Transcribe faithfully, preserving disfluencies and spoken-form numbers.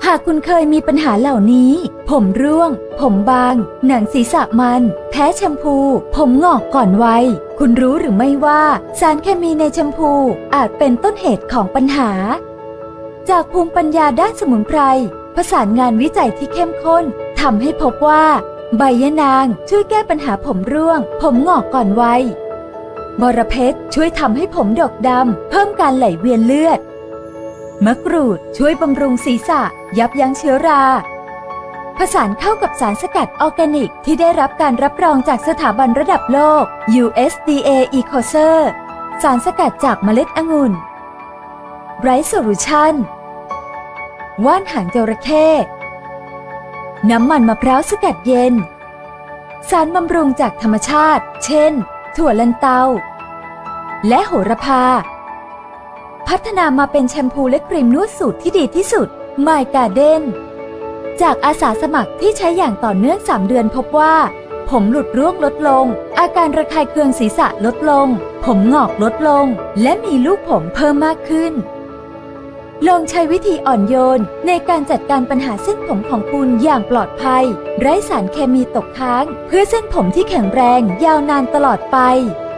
ากคุณเคยมีปัญหาเหล่านี้ผมร่วงผมบางหนังศีรษะมันแพ้แชมพูผมงอกก่อนวัยคุณรู้หรือไม่ว่าสารเคมีในแชมพูอาจเป็นต้นเหตุของปัญหาจากภูมิปัญญาด้านสมุนไพรประสานงานวิจัยที่เข้มข้นทำให้พบว่าใบยะนางช่วยแก้ปัญหาผมร่วงผมงอกก่อนวัยบรเพชรช่วยทำให้ผมดกดำเพิ่มการไหลเวียนเลือดมะกรูดช่วยบำรุงศีรษะยับยั้งเชื้อราผสานเข้ากับสารสกัดออร์แกนิกที่ได้รับการรับรองจากสถาบันระดับโลก ยู เอส ดี เอ Ecocer สารสกัดจากเมล็ดองุ่นไรซ์โซลูชั่นว่านหางจระเข้น้ำมันมะพร้าวสกัดเย็นสารบำรุงจากธรรมชาติเช่นถั่วลันเตาและโหระพาพัฒนามาเป็นแชมพูและครีมนวดสูตรที่ดีที่สุด My Garden จากอาสาสมัครที่ใช้อย่างต่อเนื่องสามเดือนพบว่าผมหลุดร่วงลดลงอาการระคายเคืองศีรษะลดลงผมงอกลดลงและมีลูกผมเพิ่มมากขึ้นลองใช้วิธีอ่อนโยนในการจัดการปัญหาเส้นผมของคุณอย่างปลอดภัยไร้สารเคมีตกค้างเพื่อเส้นผมที่แข็งแรงยาวนานตลอดไป